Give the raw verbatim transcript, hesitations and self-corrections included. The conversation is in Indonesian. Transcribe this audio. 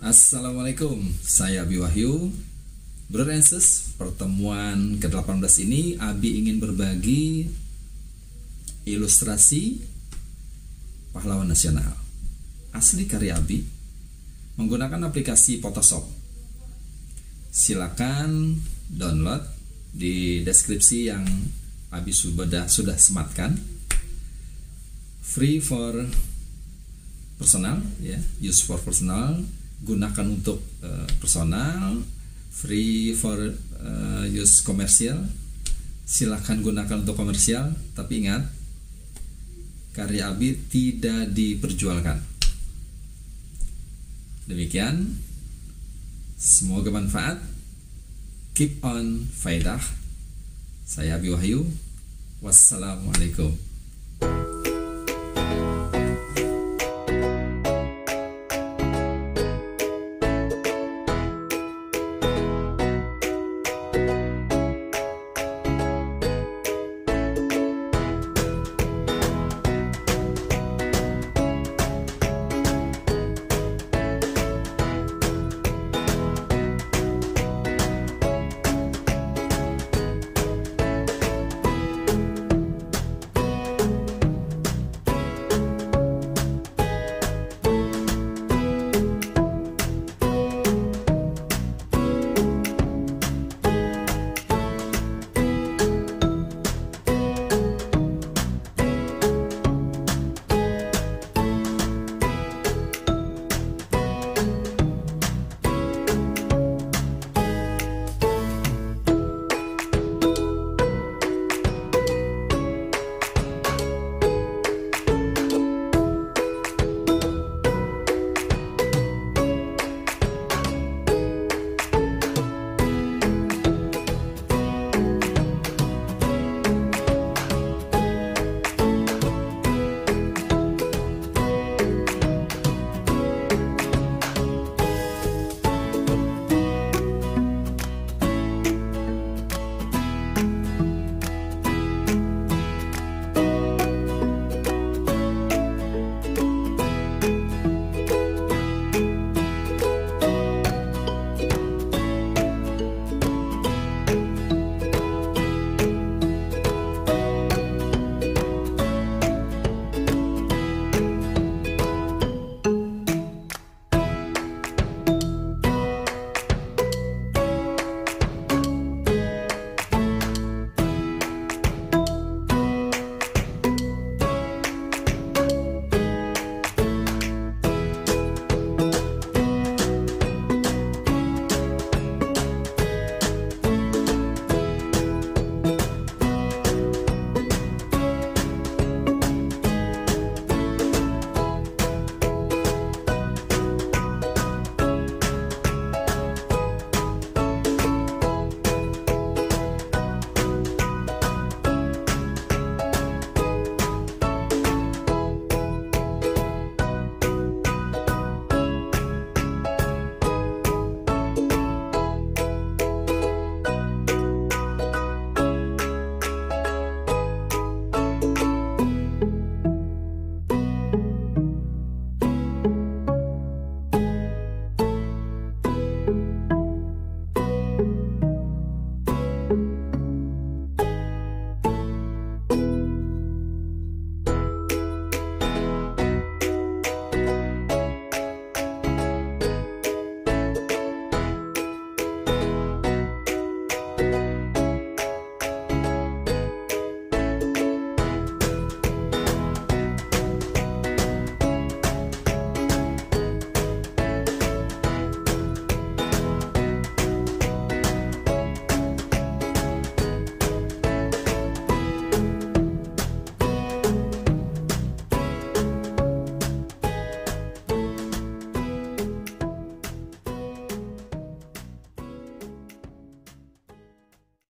Assalamualaikum, saya Abi Wahyu. Brother and sis, pertemuan ke delapan belas ini Abi ingin berbagi ilustrasi pahlawan nasional asli karya Abi menggunakan aplikasi Photoshop. Silakan download di deskripsi yang Abi sudah sudah sematkan. Free for personal, ya, use for personal, gunakan untuk uh, personal. Free for uh, use komersial, silahkan gunakan untuk komersial, tapi ingat, karya Abi tidak diperjualkan. Demikian, semoga manfaat. Keep on faidah. Saya Abi Wahyu. Wassalamualaikum.